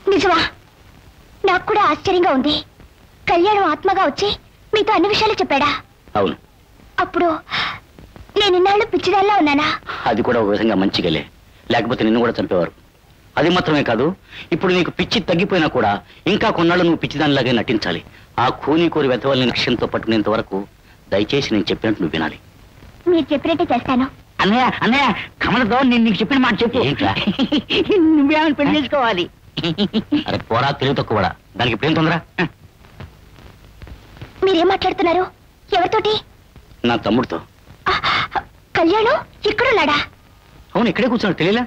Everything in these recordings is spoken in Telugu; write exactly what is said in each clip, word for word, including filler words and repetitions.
నిజమా? నాకు కూడా ఆశ్చర్యంగా ఉంది. కళ్యాణం ఆత్మగా వచ్చి మీతో అన్ని విషయాలు చెప్పాడా? అవును. అప్పుడు నేను ఇన్నాళ్ళు పిచ్చిదాల్లా ఉన్నానా? అది కూడా ఒక విధంగా మంచిగలే, లేకపోతే నిన్ను కూడా చంపేవారు. అది మాత్రమే కాదు, ఇప్పుడు నీకు పిచ్చి తగ్గిపోయినా కూడా ఇంకా కొన్నాళ్ళు నువ్వు పిచ్చిదానిలాగే నటించాలి. ఆ కూని కోరి వెతవల్ని లక్ష్యంతో పట్టుకునేంత వరకు దయచేసి నేను చెప్పినట్టు నువ్వు వినాలి. మీరు చెప్పినట్టే చేస్తాను. అన్నయ్య అన్నయ్య కమలతో నేను నీకు చెప్పిన మాట చెప్పు. ఏంట్రా? నువ్వేమని పెళ్లి చేసుకోవాలి. అరే పోరా, తెలివి తక్కువ. దానికి ప్రేమ తొందర. మీరేం మాట్లాడుతున్నారు? ఎవరితోటి? నా తమ్ముడితో. కళ్యాణం ఇక్కడున్నాడా? అవును, ఇక్కడే కూర్చున్నాడు, తెలియలా?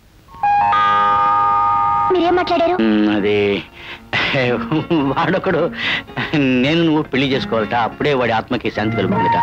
మీరేం మాట్లాడారు? అది వాడొకడు నేను నువ్వు పెళ్లి చేసుకోవాలట, అప్పుడే వాడి ఆత్మకి శాంతి కలుగుతుందట.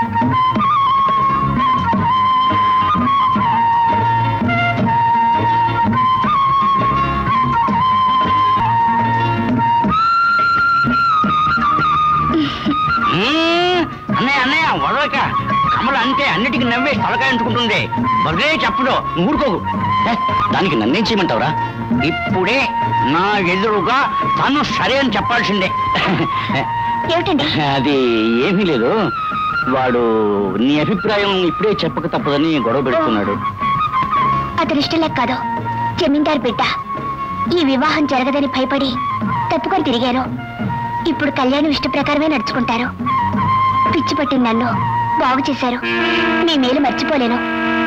అన్నయ్య అన్నయ్య వదలక. కమల అంటే అన్నిటికీ నవ్వే తలకాయ అంటుకుంటుంది. బదులే చెప్పడు, ఊరుకోకు. దానికి నన్నేం చేయమంటావురా? ఇప్పుడే నా ఎదురుగా తను సరే అని చెప్పాల్సిందే. ఏమిటండి? అది ఏమీ లేదు, వాడు నీ అభిప్రాయం ఇప్పుడే చెప్పక తప్పదని గొడవ పెడుతున్నాడు. అతని ఇష్టం లేక కాదు, జమీందారు బిడ్డ. ఈ వివాహం జరగదని భయపడి తప్పుకొని తిరిగాను. ఇప్పుడు కళ్యాణం ఇష్ట ప్రకారమే నడుచుకుంటారు. పిచ్చి పట్టిన నన్ను బాగు చేశారు. మీ మేలు మర్చిపోలేను.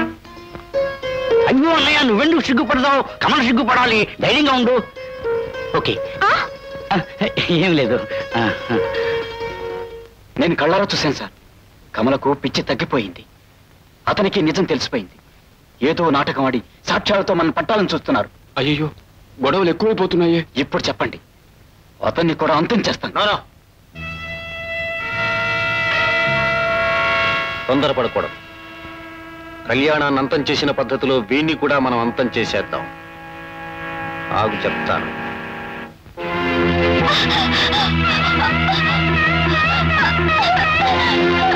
అయ్యో అన్నయ్య, నువ్వెందుకు సిగ్గుపడతావు? కమల సిగ్గుపడాలి, ధైర్యంగా ఉండు. ఓకే, ఏం లేదు. నేను కళ్ళారా చూశాను సార్. కమలకు పిచ్చి తగ్గిపోయింది. అతనికి నిజం తెలిసిపోయింది. ఏదో నాటకం ఆడి సాక్ష్యాలతో మనం పట్టాలని చూస్తున్నారు. అయ్యో, గొడవలు ఎక్కువైపోతున్నాయే. ఇప్పుడు చెప్పండి, అతన్ని కూడా అంతం చేస్తాను. తొందరపడకూడదు. కళ్యాణాన్ని అంతం చేసిన పద్ధతిలో వీణ్ణి కూడా మనం అంతం చేసేద్దాం. ఆగు చెప్తాను. ఆ